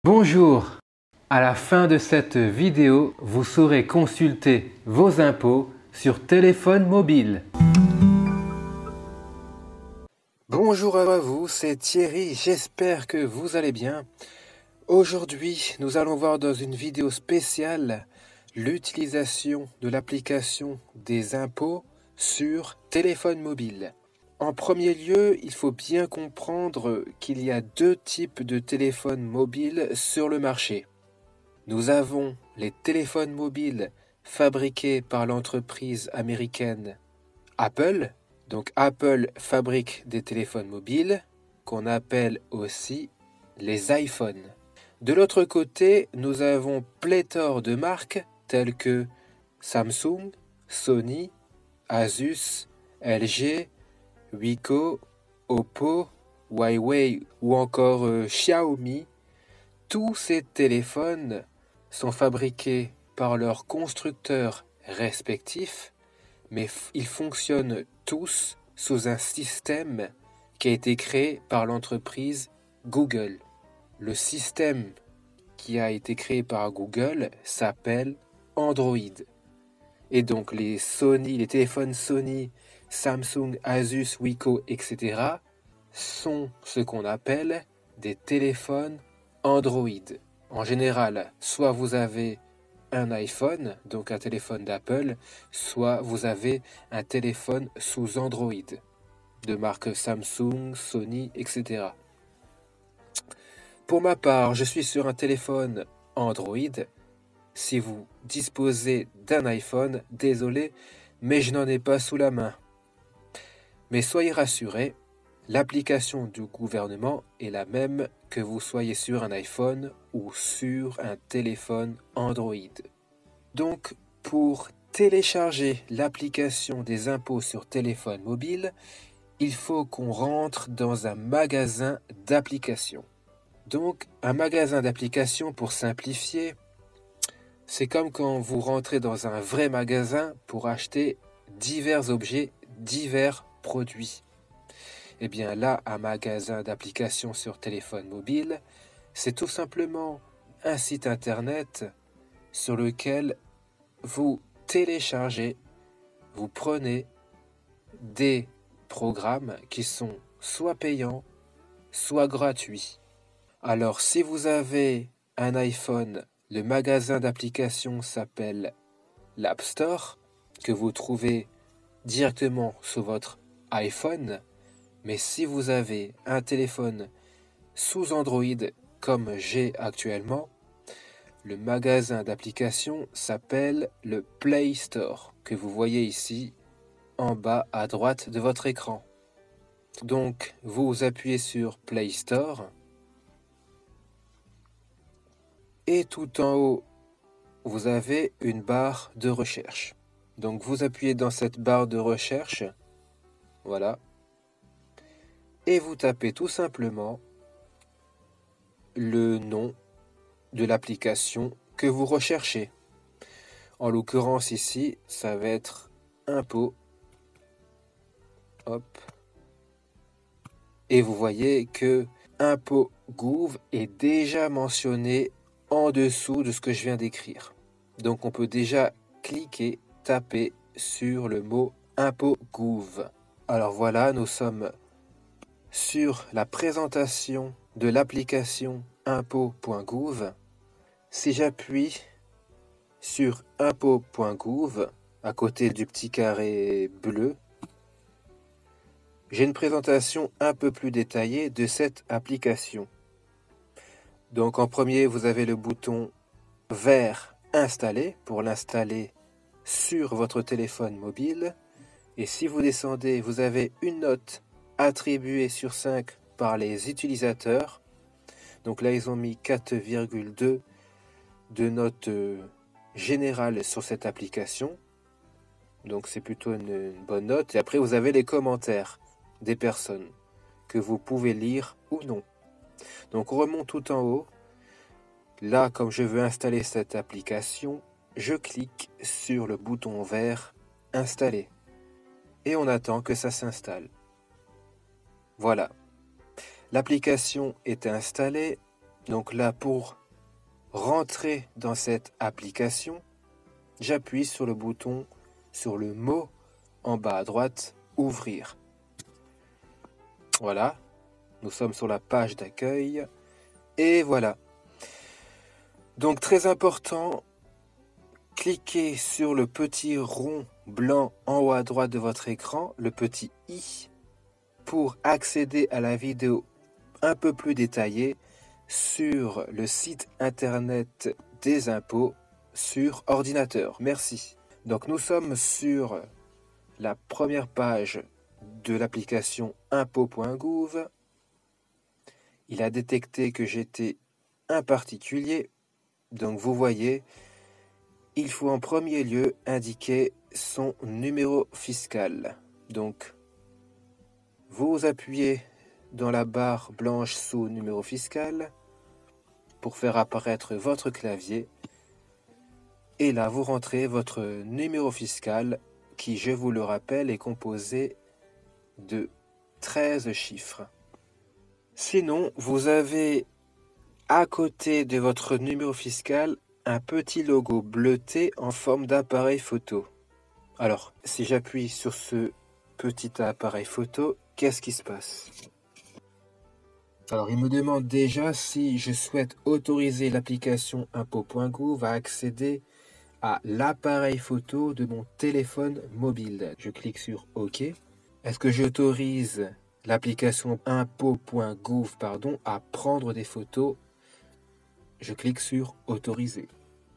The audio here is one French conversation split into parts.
Bonjour! À la fin de cette vidéo, vous saurez consulter vos impôts sur téléphone mobile. Bonjour à vous, c'est Thierry, j'espère que vous allez bien. Aujourd'hui, nous allons voir dans une vidéo spéciale l'utilisation de l'application des impôts sur téléphone mobile. En premier lieu, il faut bien comprendre qu'il y a deux types de téléphones mobiles sur le marché. Nous avons les téléphones mobiles fabriqués par l'entreprise américaine Apple. Donc Apple fabrique des téléphones mobiles qu'on appelle aussi les iPhones. De l'autre côté, nous avons pléthore de marques telles que Samsung, Sony, Asus, LG, Wiko, Oppo, Huawei ou encore Xiaomi. Tous ces téléphones sont fabriqués par leurs constructeurs respectifs, mais ils fonctionnent tous sous un système qui a été créé par l'entreprise Google. Le système qui a été créé par Google s'appelle Android. Et donc les téléphones Sony, Samsung, Asus, Wiko, etc. sont ce qu'on appelle des téléphones Android. En général, soit vous avez un iPhone, donc un téléphone d'Apple, soit vous avez un téléphone sous Android, de marque Samsung, Sony, etc. Pour ma part, je suis sur un téléphone Android. Si vous disposez d'un iPhone, désolé, mais je n'en ai pas sous la main. Mais soyez rassurés, l'application du gouvernement est la même que vous soyez sur un iPhone ou sur un téléphone Android. Donc, pour télécharger l'application des impôts sur téléphone mobile, il faut qu'on rentre dans un magasin d'applications. Donc, un magasin d'applications, pour simplifier, c'est comme quand vous rentrez dans un vrai magasin pour acheter divers objets, divers produits. Eh bien là, un magasin d'applications sur téléphone mobile, c'est tout simplement un site internet sur lequel vous téléchargez, vous prenez des programmes qui sont soit payants, soit gratuits. Alors si vous avez un iPhone, le magasin d'applications s'appelle l'App Store, que vous trouvez directement sur votre iPhone. Mais si vous avez un téléphone sous Android comme j'ai actuellement, le magasin d'applications s'appelle le Play Store, que vous voyez ici en bas à droite de votre écran. Donc vous appuyez sur Play Store et tout en haut vous avez une barre de recherche. Donc vous appuyez dans cette barre de recherche, voilà, et vous tapez tout simplement le nom de l'application que vous recherchez. En l'occurrence ici, ça va être impôt. Hop. Et vous voyez que impôt Gouv est déjà mentionné en dessous de ce que je viens d'écrire. Donc on peut déjà cliquer, taper sur le mot impôt Gouv. Alors voilà, nous sommes sur la présentation de l'application impôt.gouv. Si j'appuie sur impôt.gouv, à côté du petit carré bleu, j'ai une présentation un peu plus détaillée de cette application. Donc en premier, vous avez le bouton vert installer pour l'installer sur votre téléphone mobile. Et si vous descendez, vous avez une note attribuée sur 5 par les utilisateurs. Donc là, ils ont mis 4,2 de note générale sur cette application. Donc c'est plutôt une bonne note. Et après, vous avez les commentaires des personnes que vous pouvez lire ou non. Donc on remonte tout en haut. Là, comme je veux installer cette application, je clique sur le bouton vert installer. Et on attend que ça s'installe. Voilà. L'application est installée. Donc là, pour rentrer dans cette application, j'appuie sur le bouton, sur le mot en bas à droite, ouvrir. Voilà, nous sommes sur la page d'accueil et voilà. Donc très important, cliquez sur le petit rond blanc en haut à droite de votre écran, le petit i, pour accéder à la vidéo un peu plus détaillée sur le site internet des impôts sur ordinateur. Merci. Donc nous sommes sur la première page de l'application impôts.gouv. Il a détecté que j'étais un particulier. Donc vous voyez, il faut en premier lieu indiquer son numéro fiscal. Donc vous appuyez dans la barre blanche sous numéro fiscal pour faire apparaître votre clavier. Et là, vous rentrez votre numéro fiscal qui, je vous le rappelle, est composé de 13 chiffres. Sinon, vous avez à côté de votre numéro fiscal un petit logo bleuté en forme d'appareil photo. Alors, si j'appuie sur ce petit appareil photo, qu'est-ce qui se passe ? Alors, il me demande déjà si je souhaite autoriser l'application impôts.gouv à accéder à l'appareil photo de mon téléphone mobile. Je clique sur OK. Est-ce que j'autorise l'application impôts.gouv à prendre des photos? Je clique sur autoriser.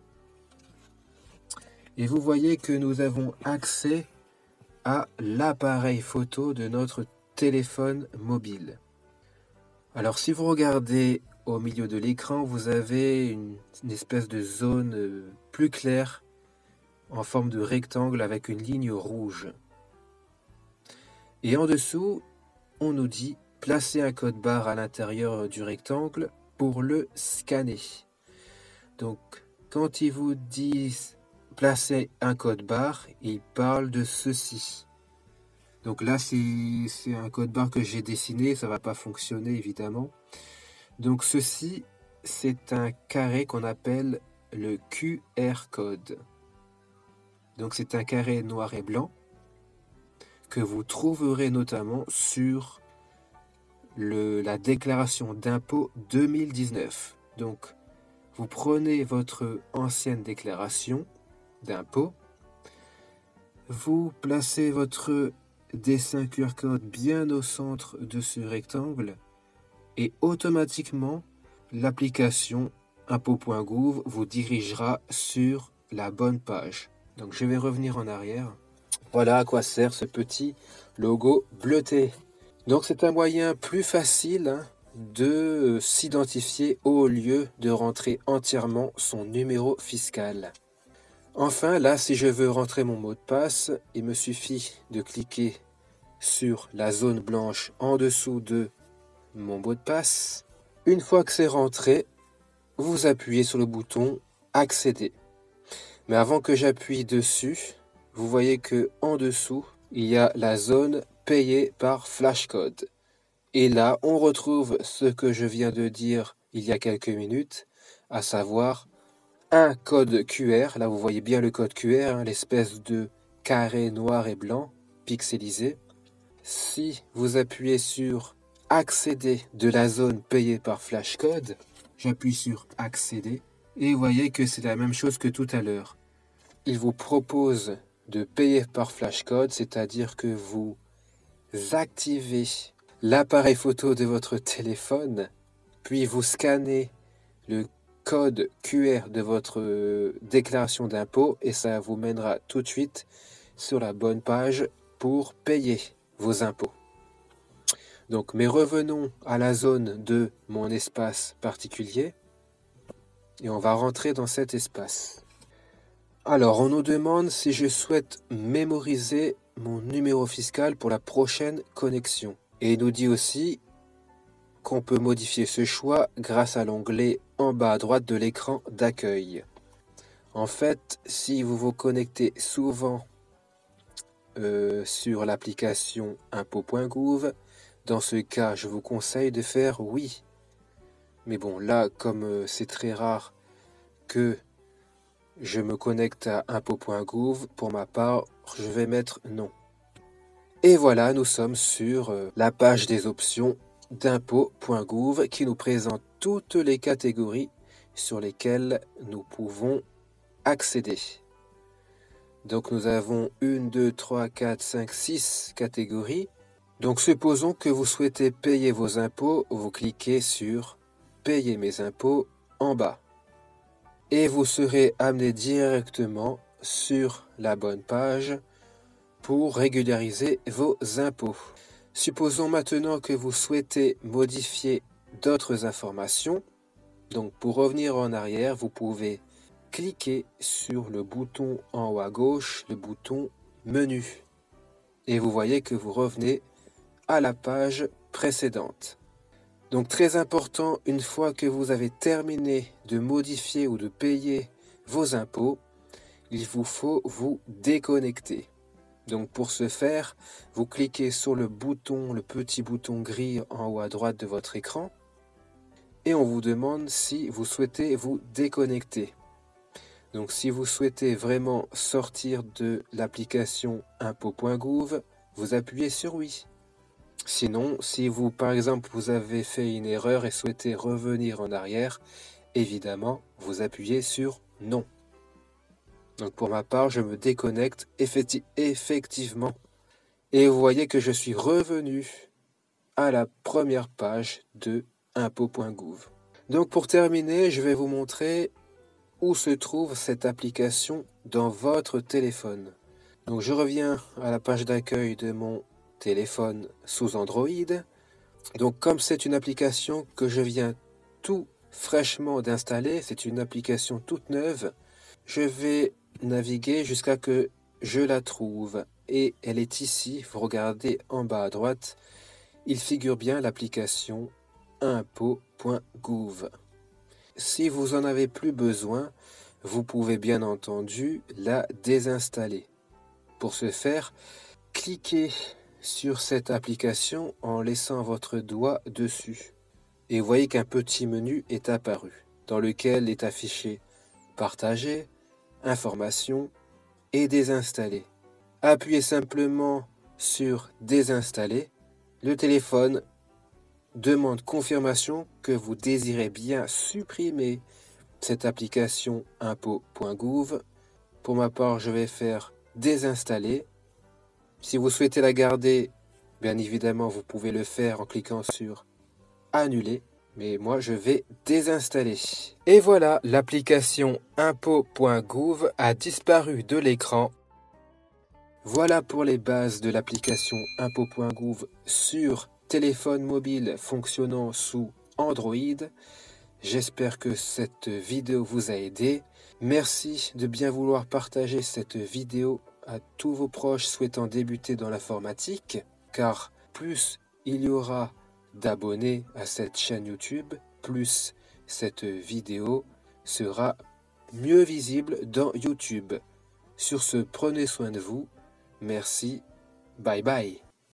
Et vous voyez que nous avons accès à l'appareil photo de notre téléphone mobile. Alors si vous regardez au milieu de l'écran, vous avez une espèce de zone plus claire en forme de rectangle avec une ligne rouge. Et en dessous, on nous dit placer un code barre à l'intérieur du rectangle pour le scanner. Donc, quand ils vous disent placer un code barre, ils parlent de ceci. Donc là, c'est un code barre que j'ai dessiné, ça ne va pas fonctionner évidemment. Donc ceci, c'est un carré qu'on appelle le QR code. Donc c'est un carré noir et blanc que vous trouverez notamment sur la déclaration d'impôt 2019. Donc vous prenez votre ancienne déclaration d'impôt, vous placez votre dessin QR code bien au centre de ce rectangle et automatiquement l'application impôts.gouv vous dirigera sur la bonne page. Donc je vais revenir en arrière. Voilà à quoi sert ce petit logo bleuté. Donc c'est un moyen plus facile de s'identifier au lieu de rentrer entièrement son numéro fiscal. Enfin, là, si je veux rentrer mon mot de passe, il me suffit de cliquer sur la zone blanche en dessous de mon mot de passe. Une fois que c'est rentré, vous appuyez sur le bouton accéder. Mais avant que j'appuie dessus, vous voyez que en dessous, il y a la zone payée par flashcode. Et là, on retrouve ce que je viens de dire il y a quelques minutes, à savoir un code QR. Là, vous voyez bien le code QR, l'espèce de carré noir et blanc pixelisé. Si vous appuyez sur accéder de la zone payée par flashcode, j'appuie sur accéder et vous voyez que c'est la même chose que tout à l'heure. Il vous propose de payer par flashcode, c'est-à-dire que vous activez l'appareil photo de votre téléphone, puis vous scannez le code QR de votre déclaration d'impôt et ça vous mènera tout de suite sur la bonne page pour payer vos impôts. Donc, mais revenons à la zone de mon espace particulier et on va rentrer dans cet espace. Alors, on nous demande si je souhaite mémoriser mon numéro fiscal pour la prochaine connexion. Et il nous dit aussi qu'on peut modifier ce choix grâce à l'onglet en bas à droite de l'écran d'accueil. En fait, si vous vous connectez souvent sur l'application impôts.gouv, dans ce cas, je vous conseille de faire oui. Mais bon, là, comme c'est très rare que je me connecte à impôts.gouv, pour ma part, je vais mettre non. Et voilà, nous sommes sur la page des options d'impôts.gouv qui nous présente toutes les catégories sur lesquelles nous pouvons accéder. Donc nous avons 1, 2, 3, 4, 5, 6 catégories. Donc supposons que vous souhaitez payer vos impôts, vous cliquez sur « Payer mes impôts » en bas. Et vous serez amené directement sur la bonne page pour régulariser vos impôts. Supposons maintenant que vous souhaitez modifier d'autres informations. Donc pour revenir en arrière, vous pouvez cliquer sur le bouton en haut à gauche, le bouton menu. Et vous voyez que vous revenez à la page précédente. Donc très important, une fois que vous avez terminé de modifier ou de payer vos impôts, il vous faut vous déconnecter. Donc pour ce faire, vous cliquez sur le petit bouton gris en haut à droite de votre écran et on vous demande si vous souhaitez vous déconnecter. Donc si vous souhaitez vraiment sortir de l'application impôts.gouv, vous appuyez sur oui. Sinon, si vous, par exemple, vous avez fait une erreur et souhaitez revenir en arrière, évidemment, vous appuyez sur non. Donc pour ma part, je me déconnecte effectivement. Et vous voyez que je suis revenu à la première page de impôts.gouv. Donc pour terminer, je vais vous montrer où se trouve cette application dans votre téléphone. Donc je reviens à la page d'accueil de mon téléphone sous Android. Donc comme c'est une application que je viens tout fraîchement d'installer, c'est une application toute neuve, je vais naviguer jusqu'à que je la trouve. Et elle est ici, vous regardez en bas à droite, il figure bien l'application impôts.gouv. Si vous en avez plus besoin, vous pouvez bien entendu la désinstaller. Pour ce faire, cliquez sur cette application en laissant votre doigt dessus. Et vous voyez qu'un petit menu est apparu, dans lequel est affiché « Partager »,« Informations » et « Désinstaller ». Appuyez simplement sur « Désinstaller ». Le téléphone demande confirmation que vous désirez bien supprimer cette application impôts.gouv. Pour ma part, je vais faire désinstaller. Si vous souhaitez la garder, bien évidemment, vous pouvez le faire en cliquant sur annuler. Mais moi, je vais désinstaller. Et voilà, l'application impôts.gouv a disparu de l'écran. Voilà pour les bases de l'application impôts.gouv sur téléphone mobile fonctionnant sous Android. J'espère que cette vidéo vous a aidé. Merci de bien vouloir partager cette vidéo à tous vos proches souhaitant débuter dans l'informatique, car plus il y aura d'abonnés à cette chaîne YouTube, plus cette vidéo sera mieux visible dans YouTube. Sur ce, prenez soin de vous. Merci. Bye bye.